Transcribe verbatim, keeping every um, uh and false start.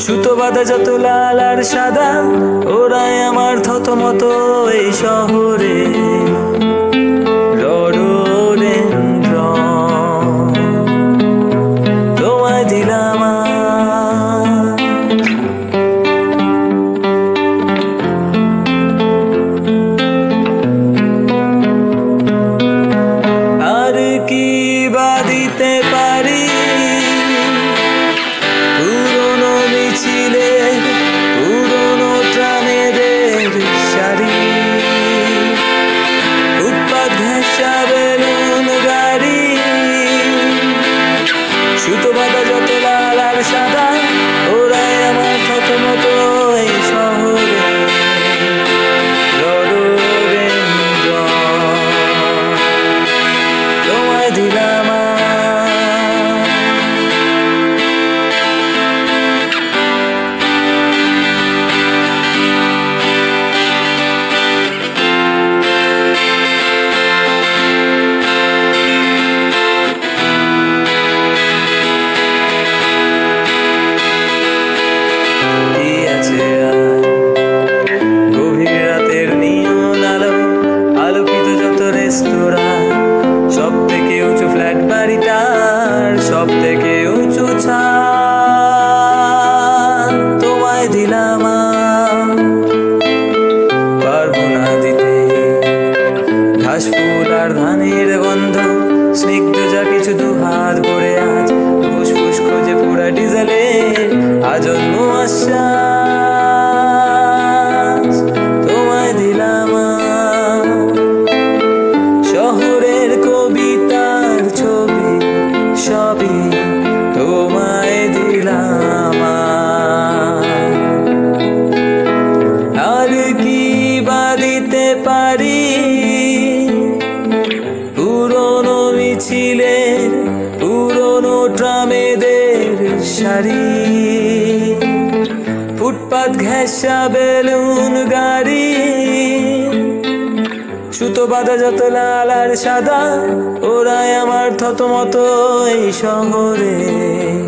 সুতো বাঁধা যত লাল আর সাদা, ওরাই আমার থতমত এই শহরে। তোমায় দিলাম আর কি বা দিতে পারি, পুরনো মিছিলে পুরনো ট্রামেদের শাড়ি, ফুটপাত ঘেঁষা বেলুন গাড়ি, সুতো বাঁধা যত লাল আর সাদা, ওরাই আমার থতমত এই শহরে। তোমায় দিলাম গভীর রাতের নিয়ন আলো, আলোকিত যত রেস্তোরাঁ, সব থেকে উঁচু ফ্ল্যাট বাড়িটার সব থেকে উঁচু ছাদ। তোমায় দিলাম পারবো না দিতে ঘাস ফুল আর ধানের গন্ধ, স্নিগ্ধ যা কিছু দু হাত ভরে আজ ফুসফুস খোঁজে পুরা ডিজেলে আজন্ম আশ্বাস। তোমায় দিলাম শহরের কবিতার ছবি সবই, তোমায় দিলাম আর কি বা দিতে পারি, পুরনো মিছিলে পুরনো ট্রামেদের শাড়ি, ফুটপাত ঘেঁষা বেলুন গাড়ি, সুতো বাঁধা যত লাল আর সাদা, ওরাই আমার থতমত এই শহরে।